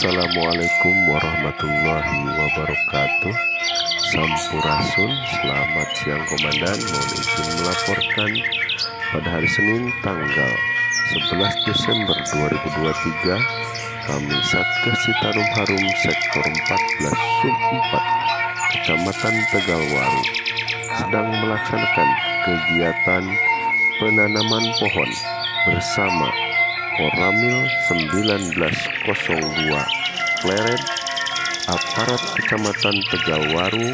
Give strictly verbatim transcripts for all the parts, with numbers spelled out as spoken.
Assalamualaikum warahmatullahi wabarakatuh. Sampurasun, selamat siang Komandan. Mohon izin melaporkan pada hari Senin tanggal sebelas Desember dua ribu dua puluh tiga, kami Satgas Citarum Harum Sektor empat belas Sub empat Kecamatan Tegalwaru sedang melaksanakan kegiatan penanaman pohon bersama Koramil sembilan belas nol dua Pleret, aparat Kecamatan Tegalwaru,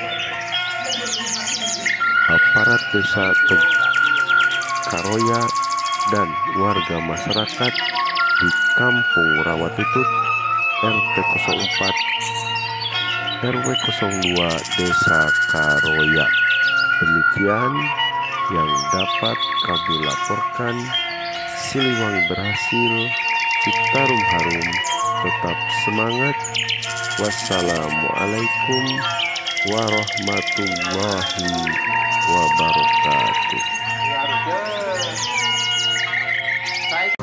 aparat Desa Karoya, dan warga masyarakat di Kampung Rawatutut R T nol empat R W nol dua Desa Karoya. Demikian yang dapat kami laporkan. Siliwangi berhasil, Citarum Harum tetap semangat. Wassalamualaikum warahmatullahi wabarakatuh.